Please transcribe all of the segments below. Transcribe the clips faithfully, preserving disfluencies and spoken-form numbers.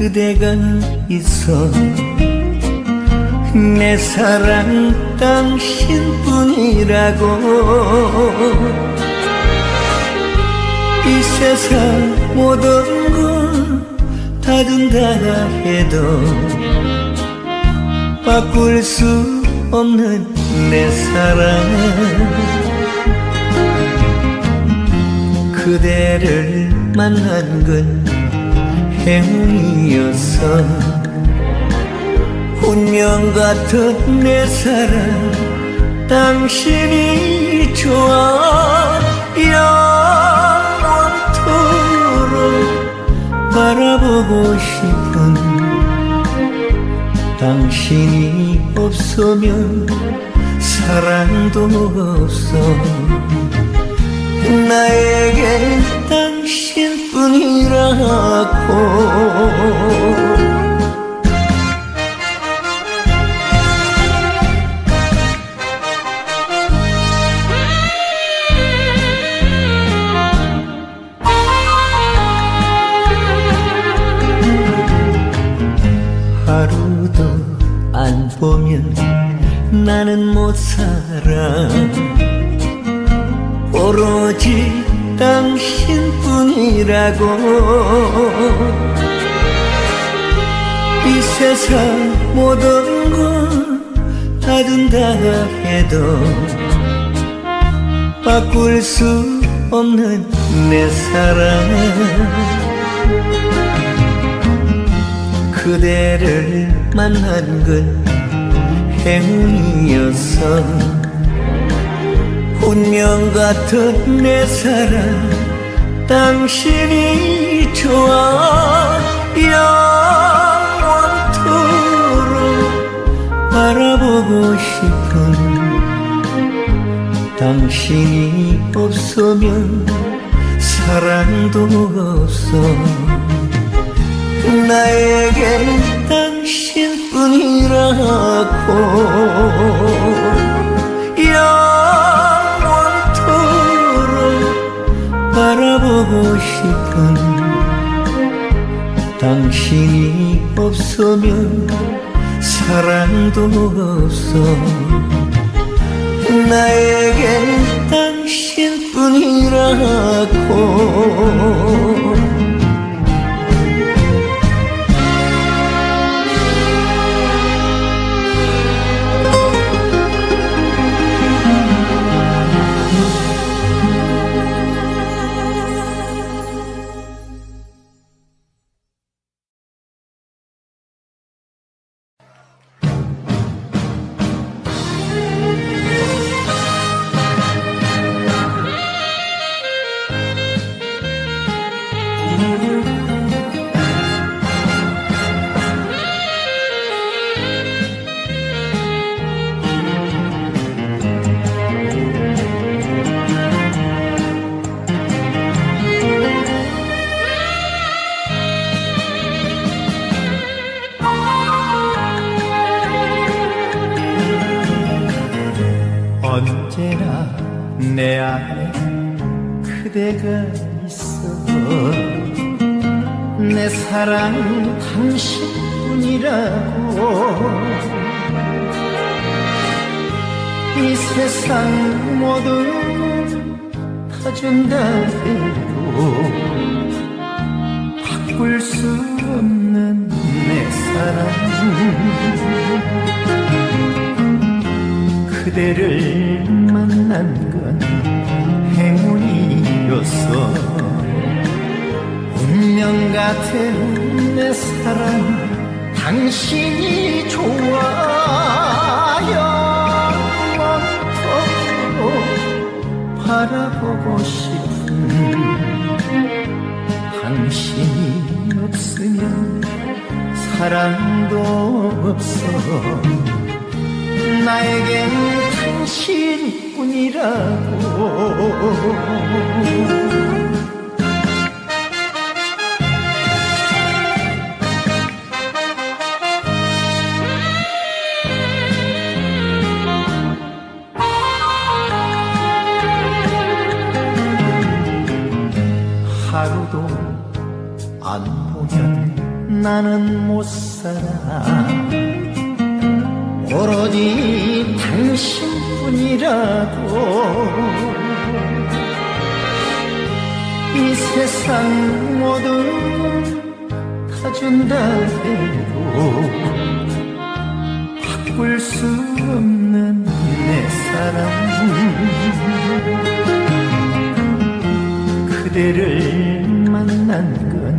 그대가 있어. 내 사랑 당신뿐이라고. 이 세상 모든 걸 다 준다 해도 바꿀 수 없는 내 사랑. 그대를 만난 건 행운이었어. 운명 같은 내 사랑 당신이 좋아. 영원토록 바라보고 싶은 당신이 없으면 사랑도 없어. 나에겐 당신뿐이라고. 하루도 안 보면 나는 못 살아. 오로지 당신뿐이라고. 이 세상 모든 걸 다 준다 해도 바꿀 수 없는 내 사랑. 그대를 만난 건 행운이었어. 운명 같은 내 사랑 당신이 좋아. 영원토록 바라보고 싶은 당신이 없으면 사랑도 없어. 나에겐 당신뿐이라고. 영원토록 바라보고 싶은 당신이 없으면 사랑도 없어. 나에겐 당신뿐이라고. 언제나 내 안에 그대가 있어. 내 사랑 당신뿐이라고. 이 세상 모든 다 준다 해도 바꿀 수 없는 내 사랑. 그대를 만난 건 행운이었어. 운명 같은 내 사랑 당신이 좋아. 영원토록 바라보고 싶은 당신이 없으면 사랑도 없어. 나에겐 당신뿐이라고. 하루도 안 보면 나는 못 살아. 오로지 당신뿐이라고. 이 세상 모든 다 준다 해도 바꿀 수 없는 내 사랑. 그대를 만난 건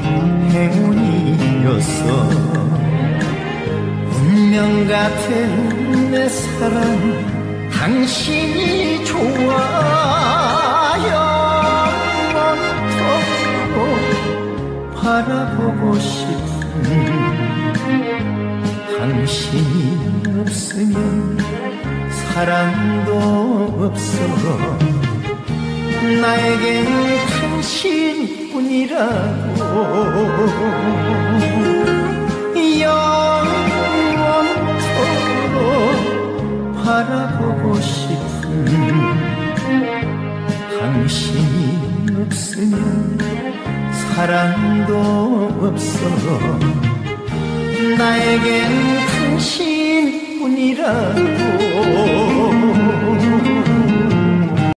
행운이었어. 운명 같은 내 사랑, 당신이 좋아요. 바라보고 싶은 당신이 없으면 사랑도 없어. 나에겐 당신뿐이라고. 영원토록 바라보고 싶은 당신이 없으면 사랑도 없어. 나에겐 당신뿐이라고.